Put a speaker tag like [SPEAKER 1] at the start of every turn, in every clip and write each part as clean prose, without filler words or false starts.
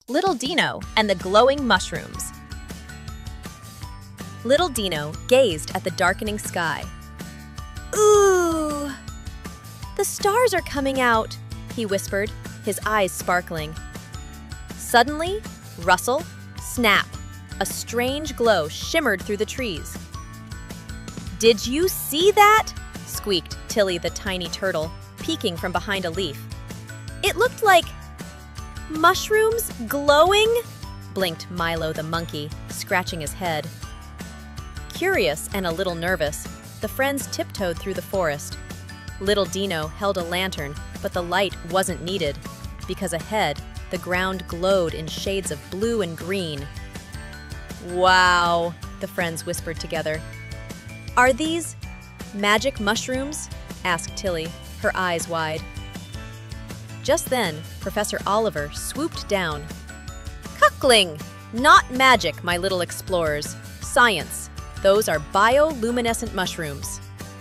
[SPEAKER 1] Little Dino and the glowing mushrooms. Little Dino gazed at the darkening sky. Ooh! The stars are coming out, he whispered, his eyes sparkling. Suddenly, rustle, snap, a strange glow shimmered through the trees. "Did you see that?" squeaked Tilly the tiny turtle, peeking from behind a leaf. "It looked like mushrooms glowing?" blinked Milo the monkey, scratching his head. Curious and a little nervous, the friends tiptoed through the forest. Little Dino held a lantern, but the light wasn't needed, because ahead, the ground glowed in shades of blue and green. "Wow," the friends whispered together. "Are these magic mushrooms?" asked Tilly, her eyes wide. Just then, Professor Owliver swooped down. "Cuckling! Not magic, my little explorers. Science. Those are bioluminescent mushrooms."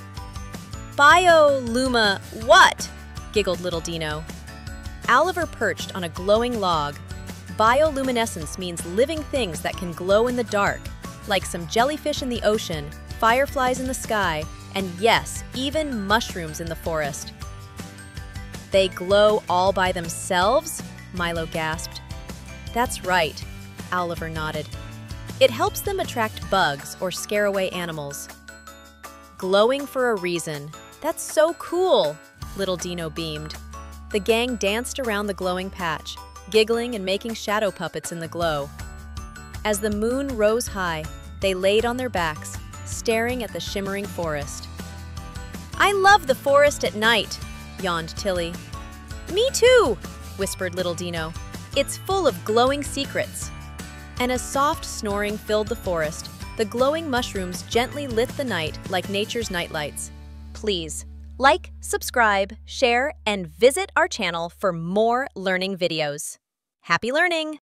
[SPEAKER 1] "Bioluma what?" giggled Little Dino. Owliver perched on a glowing log. Bioluminescence means living things that can glow in the dark, like some jellyfish in the ocean, fireflies in the sky, and yes, even mushrooms in the forest. "They glow all by themselves?" Milo gasped. "That's right," Owliver nodded. "It helps them attract bugs or scare away animals." "Glowing for a reason. That's so cool," Little Dino beamed. The gang danced around the glowing patch, giggling and making shadow puppets in the glow. As the moon rose high, they laid on their backs, staring at the shimmering forest. "I love the forest at night," yawned Tilly. "Me too," whispered Little Dino. "It's full of glowing secrets." And as soft snoring filled the forest, the glowing mushrooms gently lit the night like nature's nightlights. Please like, subscribe, share, and visit our channel for more learning videos. Happy learning!